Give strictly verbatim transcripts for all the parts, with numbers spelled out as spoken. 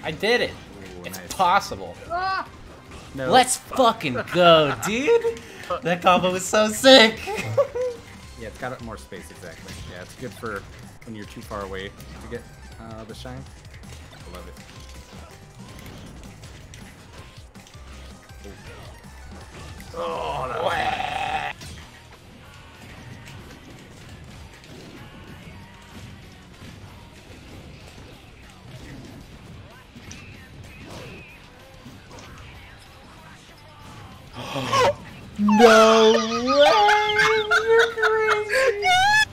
I did it. Ooh, It's nice. possible. Ah! No. Let's fucking go, dude. That combo was so sick. Yeah, it's got more space, exactly. Yeah, it's good for when you're too far away to get uh, the shine. I love it. Oh, that was No way! You're crazy!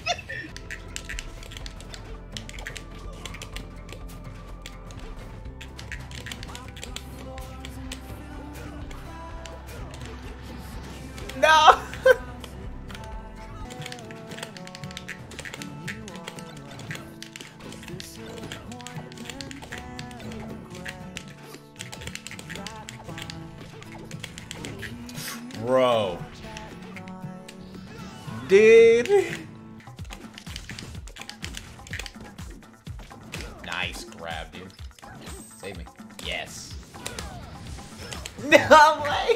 No! Bro. Dude. Nice grab, dude. Save me. Yes. No way.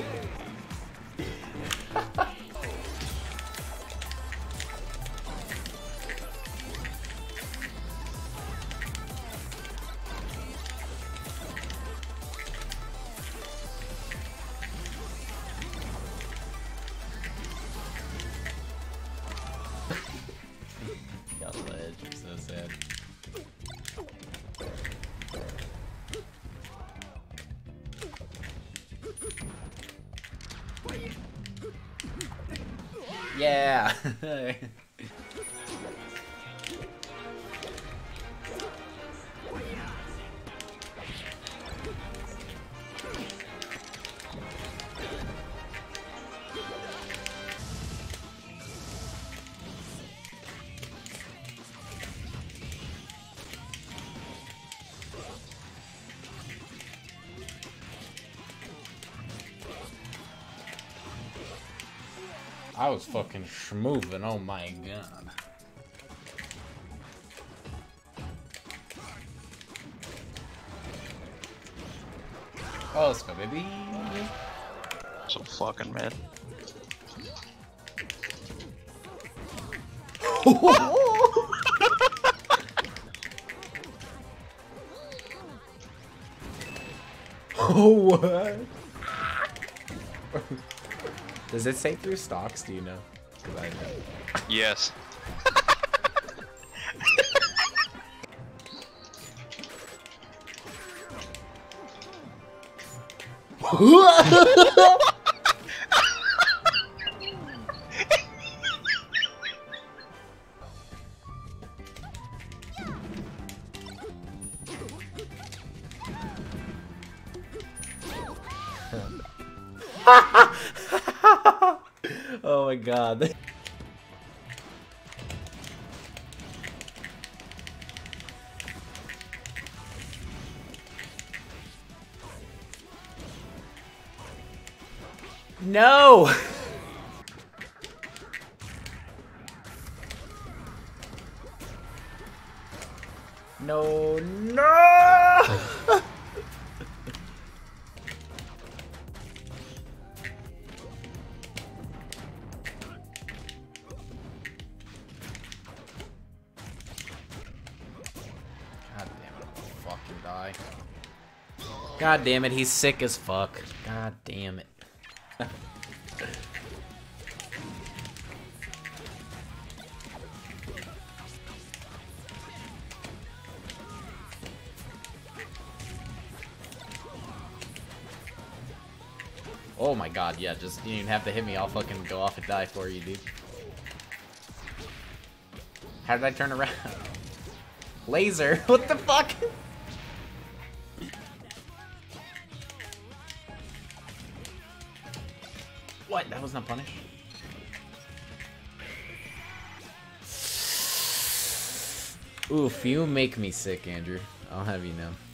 Got the edge, I'm so sad. Yeah. I was fucking schmoving, oh my god. Oh, let's go, baby. So fucking mad. Oh, what? Does it say through stocks? Do you know? Because I know. Yes. Oh my god. No! No, no! God damn it, I'll fucking die. God damn it, he's sick as fuck. God damn it. Oh my god, yeah, just you didn't even have to hit me, I'll fucking go off and die for you, dude. How did I turn around? Laser, what the fuck? What? That was not punished? Oof, you make me sick, Andrew. I'll have you know.